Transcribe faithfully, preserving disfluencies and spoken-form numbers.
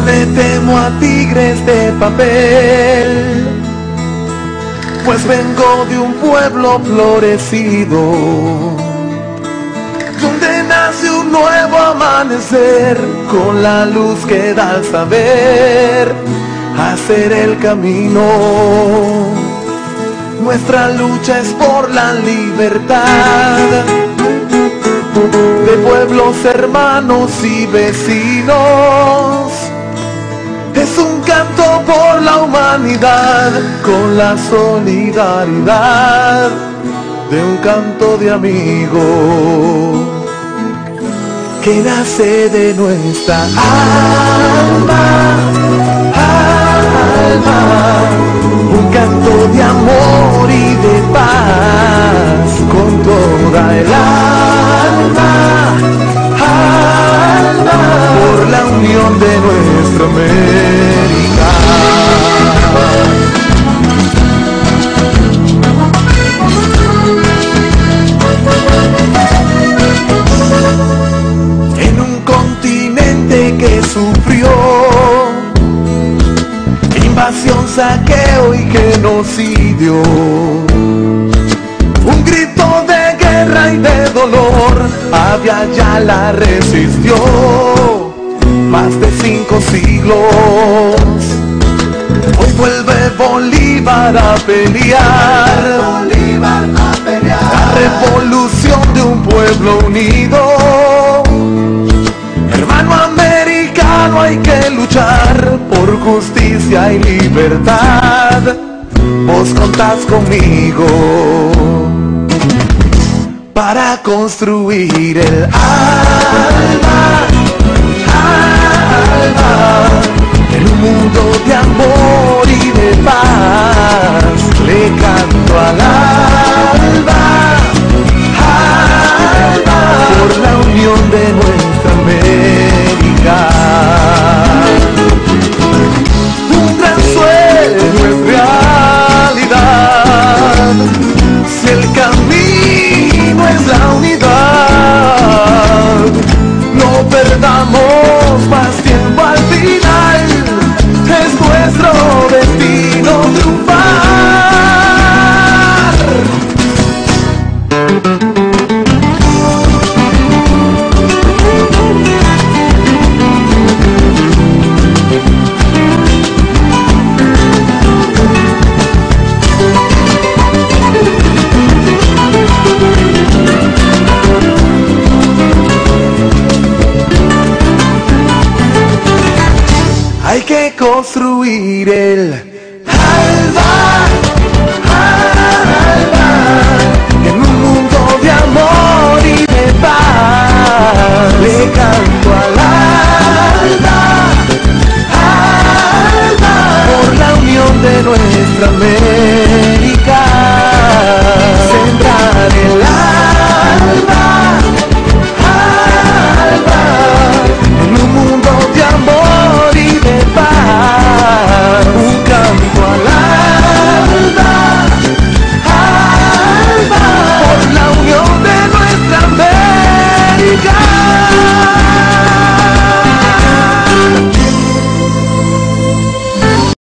le temo a tigres de papel, pues vengo de un pueblo florecido, donde nace un nuevo amanecer, con la luz que da al saber hacer el camino. Nuestra lucha es por la libertad de pueblos, hermanos y vecinos. Es un canto por la humanidad, con la solidaridad de un canto de amigos que nace de nuestra alma, alma. Un canto de amor y de paz, con toda el alma, alma, por la unión de nuestra América. En un continente que sufrió invasión, saqueo y genocidio, un grito de guerra y de dolor, Avia Yala resistió más de cinco siglos. Hoy vuelve Bolívar a pelear, Bolívar a pelear, la revolución de un pueblo unido. Hermano americano, hay que luchar por justicia y libertad. Vos contás conmigo para construir el alma, alma, en un mundo de amor y de paz. Le canto al alma, alma, por la unión de nuestra América. Un gran sueño es realidad, si el camino es la unidad. No perdamos más tiempo, al final es nuestro destino triunfar. Hay que construir el alba, alba, en un mundo de amor y de paz. Le canto